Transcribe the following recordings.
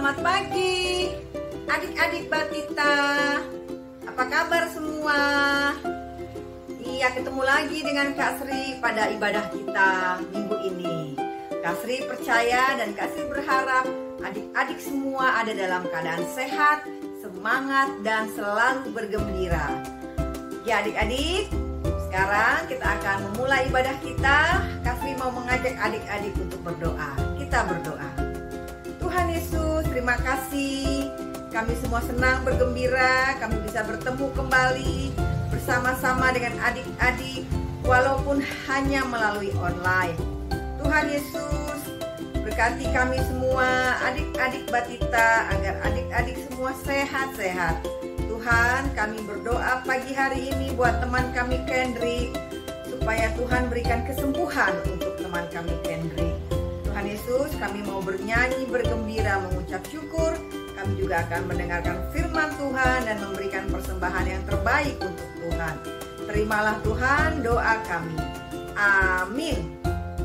Selamat pagi adik-adik Batita. Apa kabar semua? Iya, ketemu lagi dengan Kak Sri pada ibadah kita minggu ini. Kak Sri percaya dan Kak Sri berharap adik-adik semua ada dalam keadaan sehat, semangat, dan selalu bergembira. Ya adik-adik, sekarang kita akan memulai ibadah kita. Kak Sri mau mengajak adik-adik untuk berdoa. Kita berdoa. Tuhan Yesus, terima kasih. Kami semua senang bergembira, kami bisa bertemu kembali bersama-sama dengan adik-adik walaupun hanya melalui online. Tuhan Yesus, berkati kami semua, adik-adik Batita, agar adik-adik semua sehat-sehat. Tuhan, kami berdoa pagi hari ini buat teman kami Kendrick, supaya Tuhan berikan kesembuhan untuk teman kami Kendrick. Tuhan Yesus, kami mau bernyanyi, bergembira, mengucap syukur. Kami juga akan mendengarkan firman Tuhan dan memberikan persembahan yang terbaik untuk Tuhan. Terimalah Tuhan doa kami. Amin.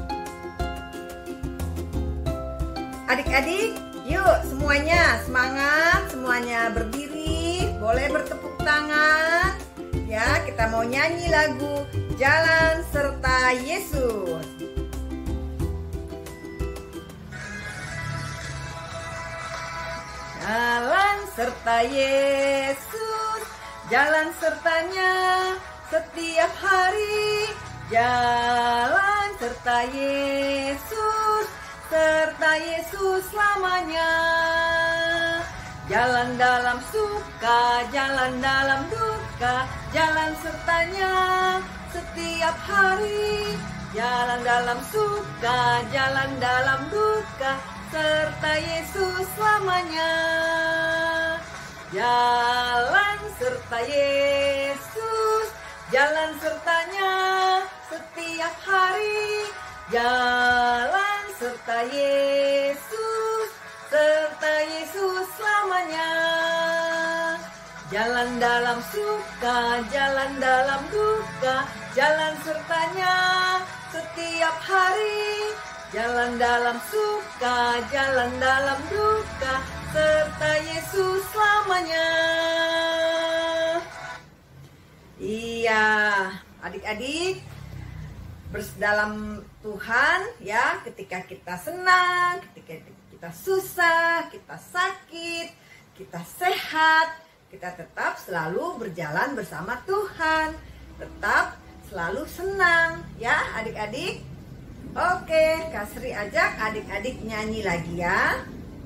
Adik-adik, yuk semuanya semangat, semuanya berdiri, boleh bertepuk tangan. Ya, kita mau nyanyi lagu Jalan Serta Yesus. Jalan serta Yesus, jalan sertanya setiap hari. Jalan serta Yesus, serta Yesus selamanya. Jalan dalam suka, jalan dalam duka, jalan sertanya setiap hari. Jalan dalam suka, jalan dalam duka, serta Yesus selamanya. Jalan serta Yesus, jalan sertanya setiap hari. Jalan serta Yesus, serta Yesus selamanya. Jalan dalam suka, jalan dalam duka, jalan sertanya setiap hari. Jalan dalam suka, jalan dalam duka, serta Yesus selamanya. Iya, adik-adik, dalam Tuhan ya, ketika kita senang, ketika kita susah, kita sakit, kita sehat, kita tetap selalu berjalan bersama Tuhan, tetap selalu senang ya adik-adik. Oke, Kak Sri ajak adik-adik nyanyi lagi ya.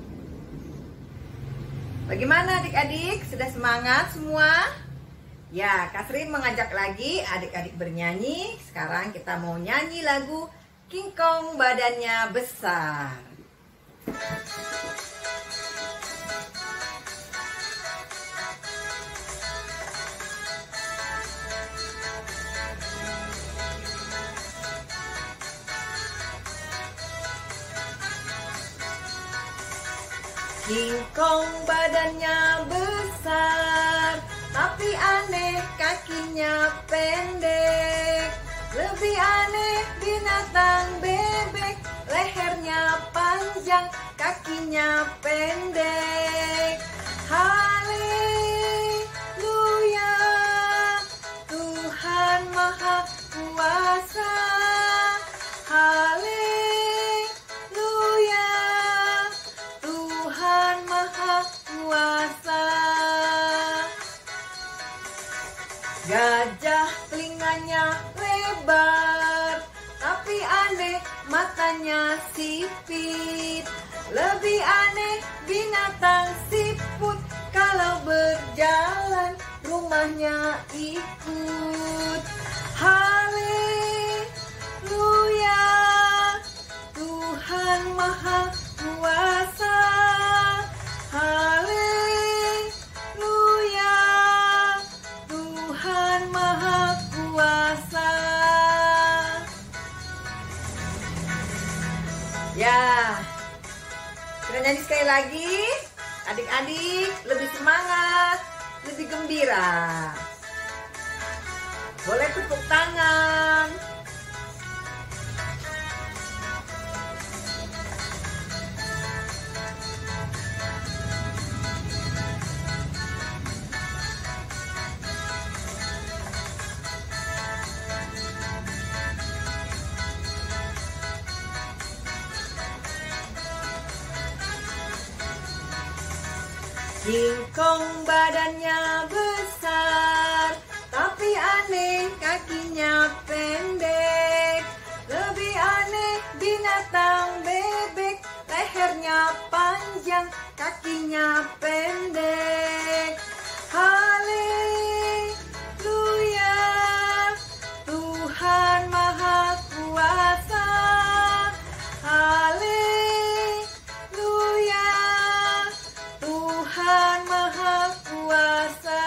Bagaimana adik-adik? Sudah semangat semua? Ya, Kak Sri mengajak lagi adik-adik bernyanyi. Sekarang kita mau nyanyi lagu King Kong Badannya Besar. King Kong badannya besar, tapi aneh kakinya pendek. Lebih aneh binatang bebek, lehernya panjang, kakinya pendek. Haleluya, Tuhan Maha Kuasa. Haleluya, Tuhan Maha Kuasa. Gajah telinganya lebar, tapi aneh matanya sipit. Lebih aneh binatang siput, kalau berjalan rumahnya ikut. Haleluya, Tuhan Maha Kuasa. Haleluya, Tuhan Maha Kuasa. Ya, kita nyanyi sekali lagi. Adik-adik lebih semangat, lebih gembira. Boleh tepuk tangan. Singkong badannya besar, tapi aneh kakinya pendek. Lebih aneh binatang bebek, lehernya panjang, kakinya pendek. Haleluya, Tuhan Maha Kuasa. Haleluya, Tuhan Maha Kuasa.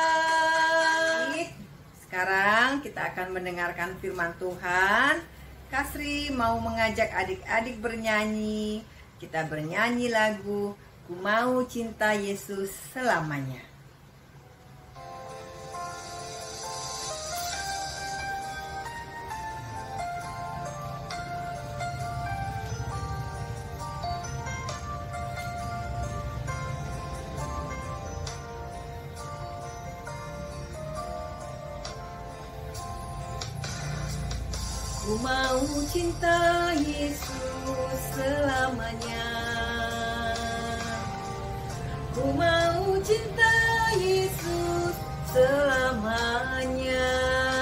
Sekarang kita akan mendengarkan firman Tuhan. Kak Sri mau mengajak adik-adik bernyanyi. Kita bernyanyi lagu Ku Mau Cinta Yesus Selamanya. Ku mau cinta Yesus selamanya. Ku mau cinta Yesus selamanya.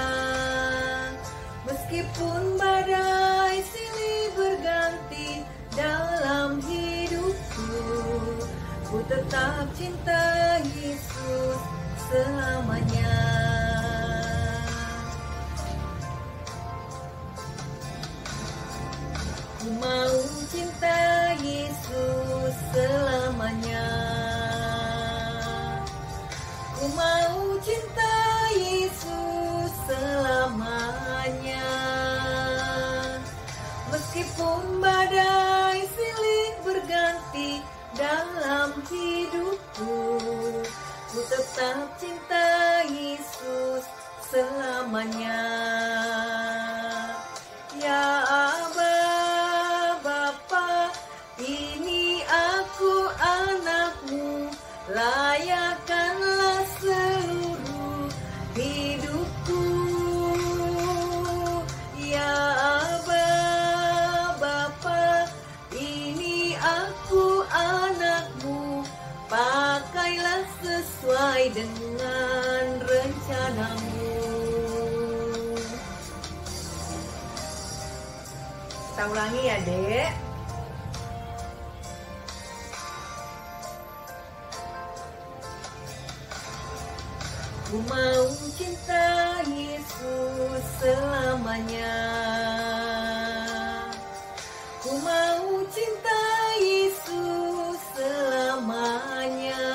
Meskipun badai silih berganti dalam hidupku, ku tetap cinta Yesus selamanya. Ku mau cinta Yesus selamanya. Ku mau cinta Yesus selamanya. Meskipun badai silih berganti dalam hidupku, ku tetap cinta Yesus selamanya. Ya Aba, ini aku anakmu, layakkanlah seluruh hidupku. Ya Aba, Bapa, ini aku anakmu, pakailah sesuai dengan rencanamu. Kita ulangi ya, Dek. Ku mau cinta Yesus selamanya. Ku mau cinta Yesus selamanya.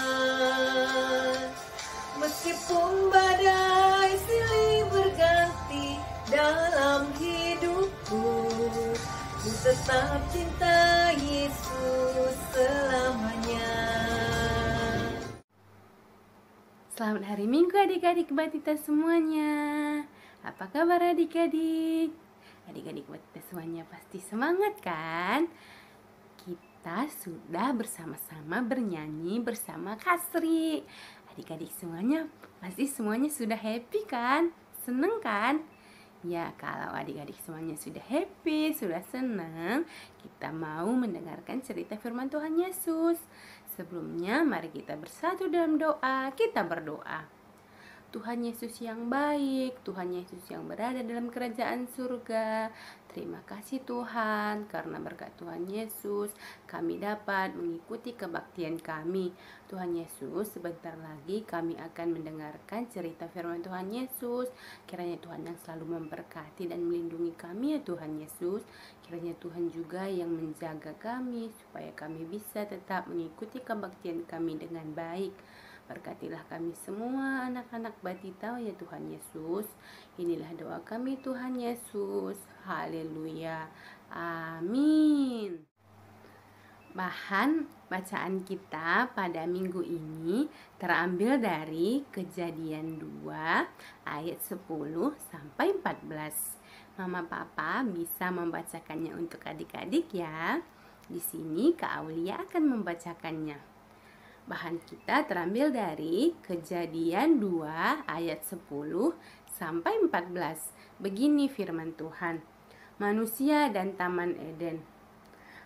Meskipun badai silih berganti dalam hidupku, ku tetap cinta Yesus selamanya. Selamat hari Minggu adik-adik batita semuanya. Apa kabar adik-adik? Adik-adik batita semuanya pasti semangat kan? Kita sudah bersama-sama bernyanyi bersama Kak Sri. Adik-adik semuanya pasti semuanya sudah happy kan? Seneng kan? Ya, kalau adik-adik semuanya sudah happy, sudah senang, kita mau mendengarkan cerita firman Tuhan Yesus. Sebelumnya, mari kita bersatu dalam doa. Kita berdoa. Tuhan Yesus yang baik, Tuhan Yesus yang berada dalam kerajaan surga, terima kasih Tuhan, karena berkat Tuhan Yesus kami dapat mengikuti kebaktian kami. Tuhan Yesus, sebentar lagi kami akan mendengarkan cerita firman Tuhan Yesus. Kiranya Tuhan yang selalu memberkati dan melindungi kami ya Tuhan Yesus. Kiranya Tuhan juga yang menjaga kami supaya kami bisa tetap mengikuti kebaktian kami dengan baik. Berkatilah kami semua anak-anak batita ya Tuhan Yesus. Inilah doa kami Tuhan Yesus. Haleluya. Amin. Bahan bacaan kita pada minggu ini terambil dari Kejadian 2 ayat 10 sampai 14. Mama Papa bisa membacakannya untuk adik-adik ya. Di sini Kak Aulia akan membacakannya. Bahan kita terambil dari Kejadian 2 ayat 10 sampai 14. Begini firman Tuhan. Manusia dan Taman Eden.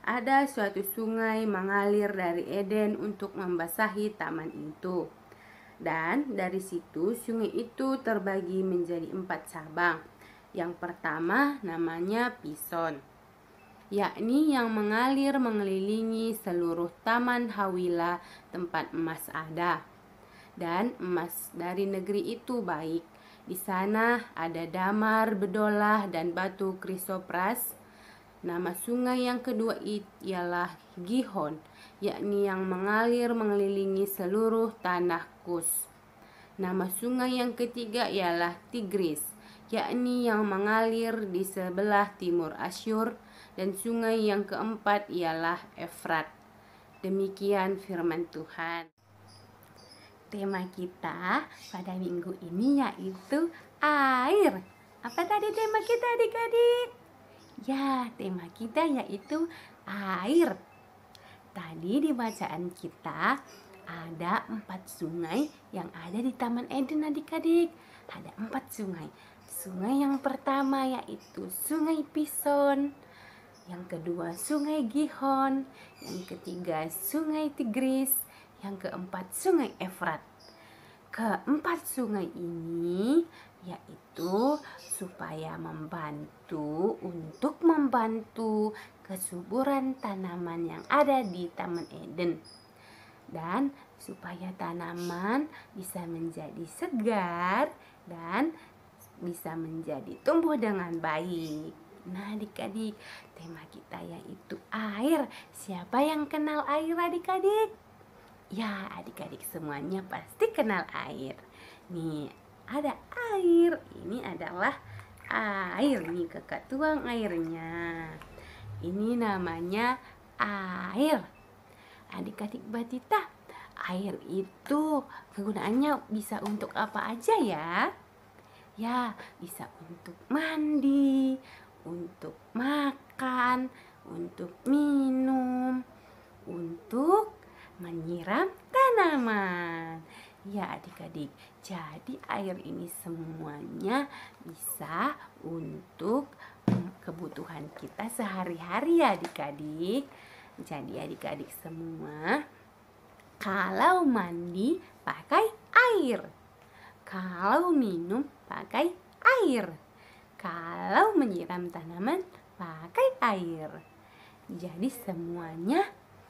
ada suatu sungai mengalir dari Eden untuk membasahi taman itu. Dan dari situ sungai itu terbagi menjadi 4 cabang. Yang pertama namanya Pison, yakni yang mengalir mengelilingi seluruh taman Hawila tempat emas ada. Dan emas dari negeri itu baik. Di sana ada damar, bedolah, dan batu krisopras. Nama sungai yang kedua ialah Gihon, yakni yang mengalir mengelilingi seluruh tanah Kus. Nama sungai yang ketiga ialah Tigris, yakni yang mengalir di sebelah timur Asyur. Dan sungai yang keempat ialah Efrat. Demikian firman Tuhan. Tema kita pada minggu ini yaitu air. Apa tadi tema kita adik-adik? Ya, tema kita yaitu air. Tadi di bacaan kita ada 4 sungai yang ada di Taman Eden adik-adik. Ada 4 sungai. Sungai yang pertama yaitu Sungai Pison. Yang kedua Sungai Gihon. Yang ketiga Sungai Tigris. Yang keempat Sungai Efrat. Keempat sungai ini yaitu supaya untuk membantu kesuburan tanaman yang ada di Taman Eden, dan supaya tanaman bisa menjadi segar dan bisa menjadi tumbuh dengan baik. Nah adik-adik, tema kita yaitu air. Siapa yang kenal air adik-adik? Ya, adik-adik semuanya pasti kenal air. Nih, ada air. Ini adalah air. Nih, kakak tuang airnya. Ini namanya air. Adik-adik Batita, air itu kegunaannya bisa untuk apa aja ya? Ya, bisa untuk mandi, untuk makan, untuk minum, untuk menyiram tanaman. Ya adik-adik, jadi air ini semuanya bisa untuk kebutuhan kita sehari-hari ya adik-adik. Jadi adik-adik semua, kalau mandi pakai air, kalau minum pakai air, kalau menyiram tanaman pakai air. Jadi semuanya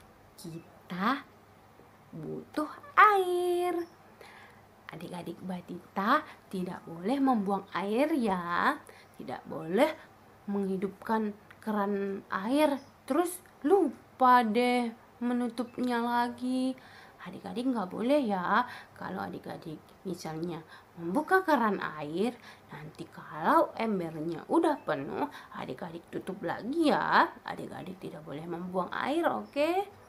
kita butuh air. Adik-adik Batita tidak boleh membuang air ya. Tidak boleh menghidupkan keran air terus lupa deh menutupnya lagi. Adik-adik nggak boleh ya. Kalau adik-adik misalnya membuka keran air, nanti kalau embernya udah penuh, adik-adik tutup lagi ya. Adik-adik tidak boleh membuang air, oke?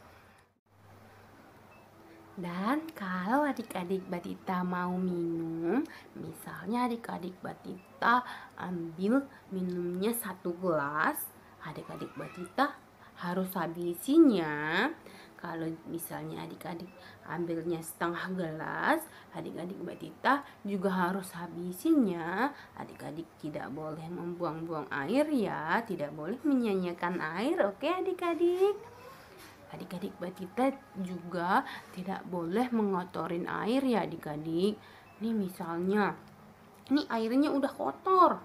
Dan kalau adik-adik Batita mau minum, misalnya adik-adik Batita ambil minumnya 1 gelas, adik-adik Batita harus habisinya. Kalau misalnya adik-adik ambilnya setengah gelas, adik-adik Batita juga harus habisinya. Adik-adik tidak boleh membuang-buang air ya, tidak boleh menyanyiakan air, oke adik-adik? Adik-adik Batita juga tidak boleh mengotorin air ya adik-adik. Nih misalnya, ini airnya udah kotor.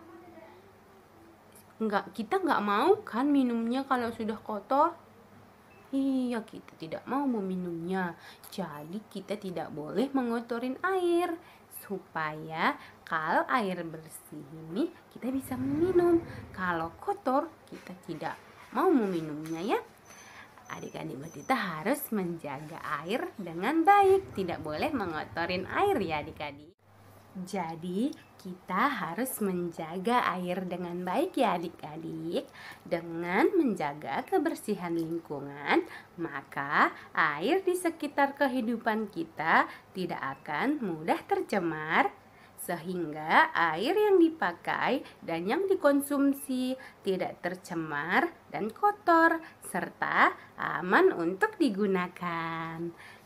Kita nggak mau kan minumnya kalau sudah kotor? Iya, kita tidak mau meminumnya. Jadi kita tidak boleh mengotorin air. Supaya kalau air bersih ini kita bisa meminum. Kalau kotor kita tidak mau meminumnya ya. Adik-adik Batita harus menjaga air dengan baik. Tidak boleh mengotorin air ya adik-adik. Jadi kita harus menjaga air dengan baik ya adik-adik. Dengan menjaga kebersihan lingkungan, maka air di sekitar kehidupan kita tidak akan mudah tercemar. Sehingga air yang dipakai dan yang dikonsumsi tidak tercemar dan kotor, serta aman untuk digunakan.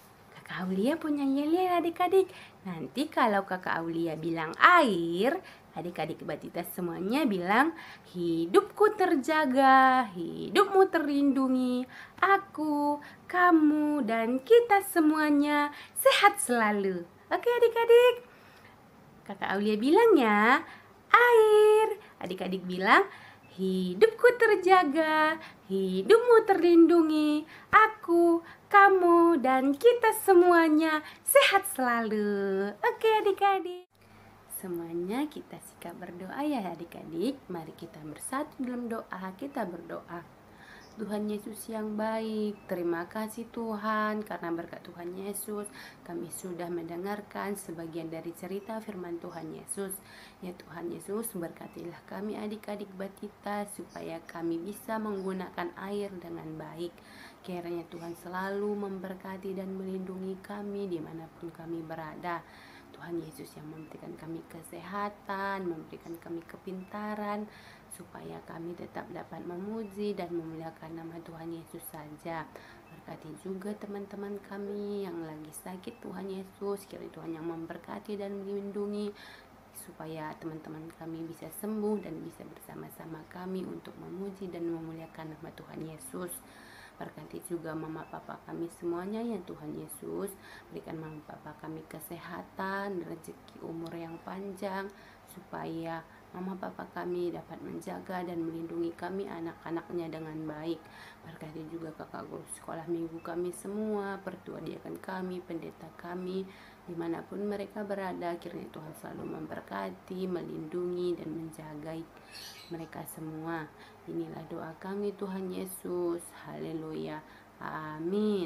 Kakak Aulia punya yel-yel adik-adik. Nanti kalau Kakak Aulia bilang air, Adik-adik Batita semuanya bilang, hidupku terjaga, hidupmu terlindungi, aku, kamu, dan kita semuanya sehat selalu. Oke adik-adik? Kakak Aulia bilang ya, air. Adik-adik bilang, hidupku terjaga, hidupmu terlindungi, aku, kamu, dan kita semuanya sehat selalu. Oke adik-adik. Semuanya kita sikap berdoa ya adik-adik. Mari kita bersatu dalam doa. Kita berdoa. Tuhan Yesus yang baik, terima kasih Tuhan, karena berkat Tuhan Yesus kami sudah mendengarkan sebagian dari cerita firman Tuhan Yesus. Ya Tuhan Yesus, berkatilah kami adik-adik Batita supaya kami bisa menggunakan air dengan baik. Kiranya Tuhan selalu memberkati dan melindungi kami dimanapun kami berada. Tuhan Yesus yang memberikan kami kesehatan, memberikan kami kepintaran, supaya kami tetap dapat memuji dan memuliakan nama Tuhan Yesus saja. Berkati juga teman-teman kami yang lagi sakit Tuhan Yesus, kiranya Tuhan yang memberkati dan melindungi, supaya teman-teman kami bisa sembuh dan bisa bersama-sama kami untuk memuji dan memuliakan nama Tuhan Yesus. Berkati juga mama papa kami semuanya ya Tuhan Yesus. Berikan mama papa kami kesehatan, rezeki umur yang panjang, supaya mama papa kami dapat menjaga dan melindungi kami anak-anaknya dengan baik. Berkati juga kakak guru sekolah minggu kami semua, pertua diakan kami, pendeta kami, dimanapun mereka berada. Kiranya Tuhan selalu memberkati, melindungi, dan menjaga mereka semua. Inilah doa kami Tuhan Yesus. Haleluya. Amin.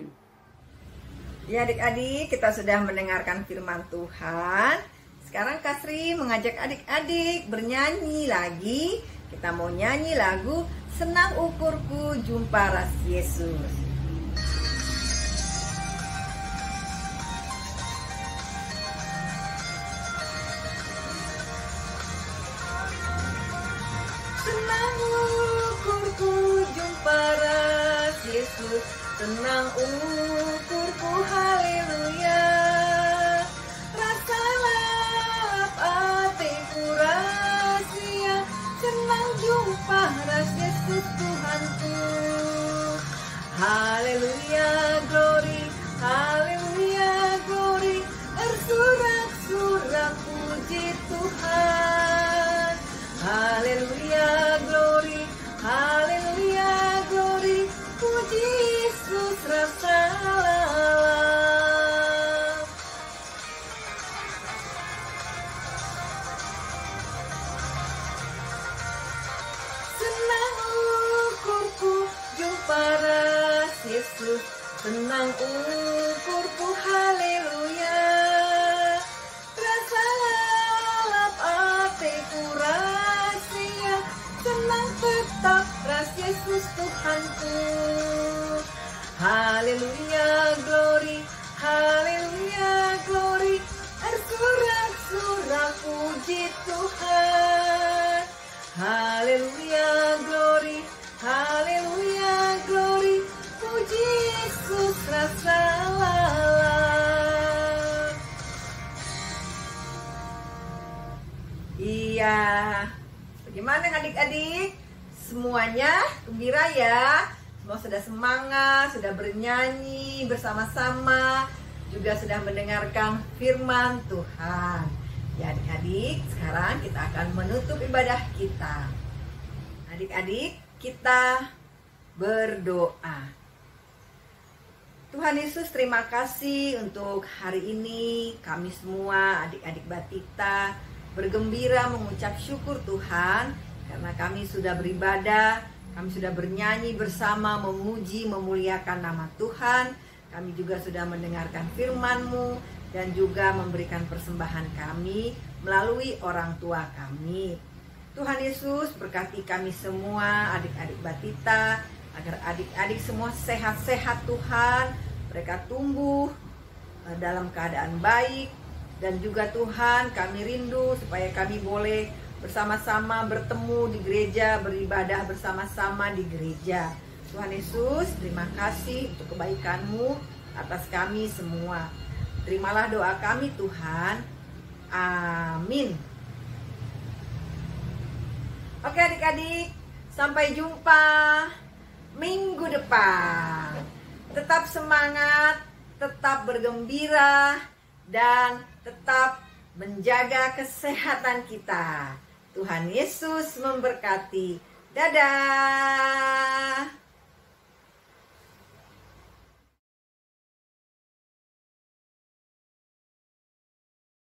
Ya adik-adik, kita sudah mendengarkan firman Tuhan. Sekarang Kak Sri mengajak adik-adik bernyanyi lagi. Kita mau nyanyi lagu Senang Ukurku Jumpa Ras Yesus. Senang ukurku jumpa Ras Yesus, senang ukurku haleluya. Rasalah hatiku rahasia, senang jumpa Ras Yesus Tuhanku. Haleluya glory, haleluya glory, bersorak-sorak puji Tuhan. Haleluya glory, haleluya glory, puji Yesus rasalah. Senang ukurku jumpa Ras Yesus, senang ukurku haleluya. Rasalah hatiku rahasia, senang tetap Ras Yesus Tuhanku. Haleluya glory, haleluya glory, bersorak-sorak puji Tuhan. Haleluya glory, haleluya glory, puji Yesus rasalah. Iya, bagaimana adik-adik? Semuanya gembira ya? Semua sudah semangat, sudah bernyanyi bersama-sama, juga sudah mendengarkan firman Tuhan. Ya adik-adik, sekarang kita akan menutup ibadah kita. Adik-adik, kita berdoa. Tuhan Yesus, terima kasih untuk hari ini. Kami semua adik-adik Batita bergembira mengucap syukur Tuhan, karena kami sudah beribadah, kami sudah bernyanyi bersama, memuji, memuliakan nama Tuhan. Kami juga sudah mendengarkan firman-Mu dan juga memberikan persembahan kami melalui orang tua kami. Tuhan Yesus, berkati kami semua, adik-adik Batita, agar adik-adik semua sehat-sehat Tuhan. Mereka tumbuh dalam keadaan baik. Dan juga Tuhan, kami rindu supaya kami boleh bersama-sama bertemu di gereja, beribadah bersama-sama di gereja. Tuhan Yesus, terima kasih untuk kebaikan-Mu atas kami semua. Terimalah doa kami Tuhan. Amin. Oke adik-adik, sampai jumpa minggu depan. Tetap semangat, tetap bergembira, dan tetap menjaga kesehatan kita. Tuhan Yesus memberkati. Dadah.